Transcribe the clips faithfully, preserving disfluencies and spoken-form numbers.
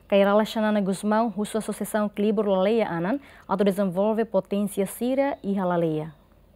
Kairala Xanana Guzmão, sua Associação Equilíbrio Laleia Anan, autodesenvolve potência Sira e Halaleia.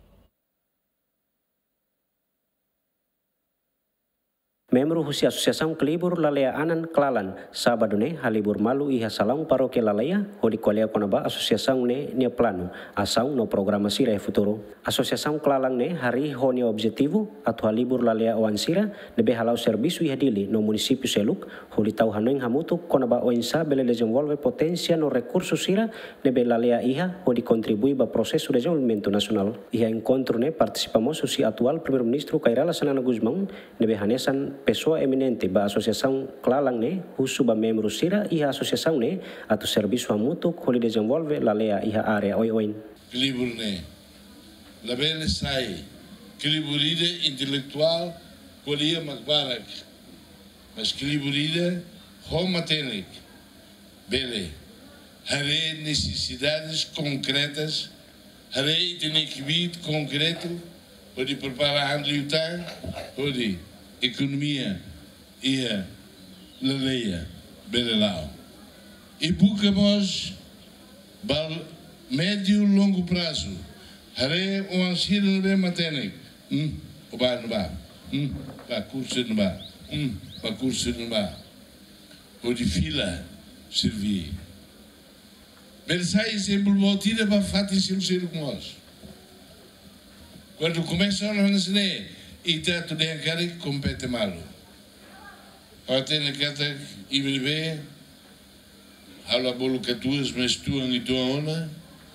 Membro husi Asosiação Equilíbrio Laleia Anan Klalan, sábado ne halibur malu iha salão paróquia Laleia, hodi kolea konaba associação ne nia plano, ação no programa Sira e Futuro. Associação Klalan ne hari honia objetivo atu halibur Laleia oan Sira, nebe halau serviço iha dili no município Seluk, holi tau hanoing hamutu konaba oinsa bele desenvolve potência no recurso Sira, nebe Laleia iha hodi contribui ba processo de desenvolvimento nacional. Iha encontro ne participamos husi atual primeiro-ministro Kairala Xanana Guzmão, nebe hanesan pessoa eminente ba Associação Klalang ne husu ba membro Sira iha associação ne atu serviço mútuo holi desenvolve Laleia iha area oi-oin. Equilíbrio ne la bene sai equilibride intelectual kolia magbarak mas equilibride homatenik bele hare necessidades concretas hare itenikbit concreto pode preparar handliutan pode economia e a Laleia Belelau. E buscamos para médio e longo prazo. Hare o ansiro no bem maténico. Hum, o bar no bar. Hum, para curso no bar. Hum, para curso no bar. O de fila servir. Bersai sempre voltida para fazer seu ser com nós. Quando começa a nos ensinar e trato de encarar que compete malo. Até na cata e bebê, hala bolo catuas, mas tu e tua ona,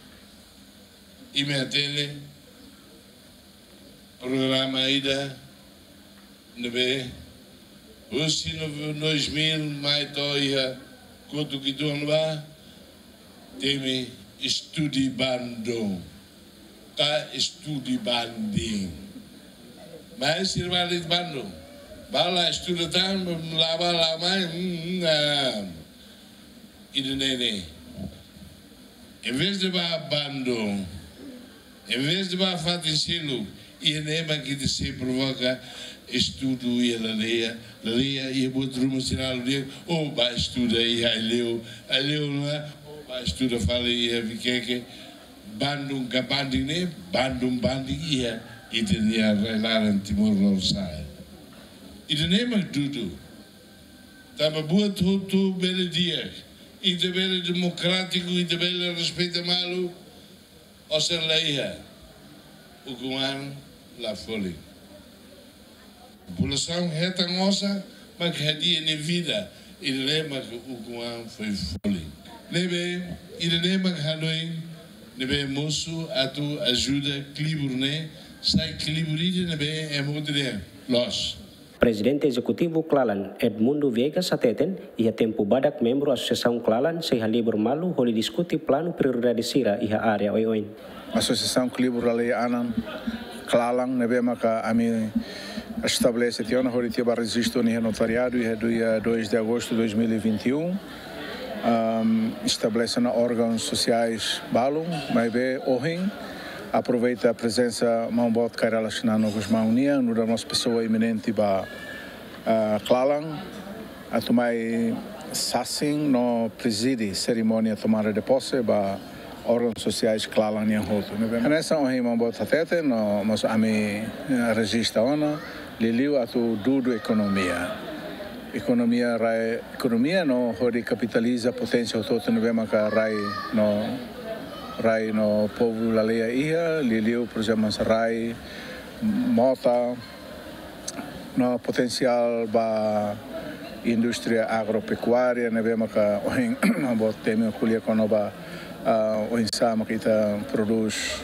e me atende programa ainda, nebe, hoje no dois mil mais toia, quanto que tu não teme estudi bando, tá estudi banding. Mas se vai de bando, bala estudar, lava lá mais, e de nene. Em vez de ba bando, em vez de ba faticilo, e nema que se provoca estudo e a Laleia, Laleia e a boa rumo sinal de ou ba estuda e a leu, a leu não é, ou ba estuda fala e a viqueque, bandum capandine, bandum bandigia. E tinha lá em Timor-Leste. E de nema tudo. Estava boa tudo belo dia. E de belo democrático e de belo respeito malo. Ou seja, leia. O Guan lá fora. A população reta nossa, mas que hadia na vida. E de nema que o Guan foi fora. Nebe, e de nema que Hanoi, nebe moço, a tu ajuda, equilíbrio, né? Presidente Executivo Klalan Edmundo Viegas Ateten ia tempo badak membro Associação Klalan se halibur malu holi diskuti plano prioridade Sira iha area oi-oin. Associação Equilíbrio Laleia Anan Klalan nebe maka ami estabelece tiona holi tiba registro ni notariado e dia dois de agosto de dois mil e vinte e um. Um, estabelece na órgãos sociais balum, mas be ohin aproveita a presença Mambot Kairala Xanana Guzmão Nia, no da nossa pessoa eminente ba uh, Klalang, a tomai Sassin no preside cerimônia tomada de posse ba órgãos sociais Klalang Nia Hoto. Nessa honra Mambot Atete, no mas ami registra ona, liliu atu dudu economia. Economia rai economia no hori capitaliza potência todo no bema ka rai no rai no povo Laleia iha, liliu, por exemplo, rai, mota, no potencial ba indústria agropecuária, ne vemos que ohin abo temi kulia kono ba ohin sama kita produz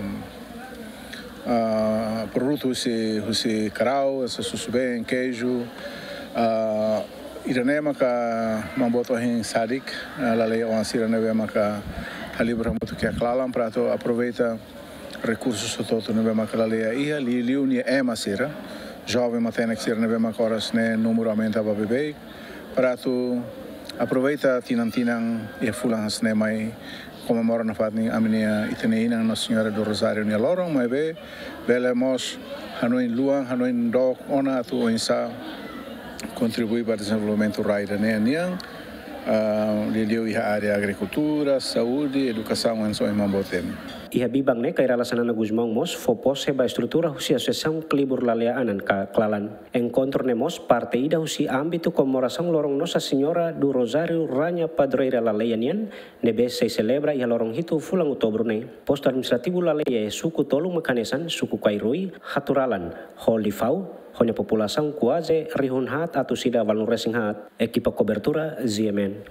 produtos husi husi carau, essa susubem, queijo, iranema ka mamboto ohin sadik, Laleia oansira ne vemos que halibur muito que a Klalan para aproveita recursos todo no bema Laleia iha liliu ni ema sira jovem matena que sira no bema horas ne número aumenta ba bebê para tu aproveita tinantinan e fulan ne mai comemora na fatni aminia iteneina na senhora do Rosário ni lorong mai be belemos hanoin luang hanoin dok ona tu insa contribui para o desenvolvimento raida ne niang uh, dia deu a área agricultura, saúde, educação em sua irmã botem. Iha bibang ne kay relasanan na Guzmão mos fopos heba estrutura husi asociação Klibur Laleanan ka klalan. Encontro ne mos parte ida husi âmbito comemoração lorong Nossa Senhora do Rosário Rainha Padroeira Laleianian nebe se celebra iha lorong hitu fulang outubro ne. Posto administrativo Laleia e suku tolu makanesan suku Kairui Haturalan Holifau Honya população quase rihun hat atau sida valun racing hat equipa cobertura Z M N.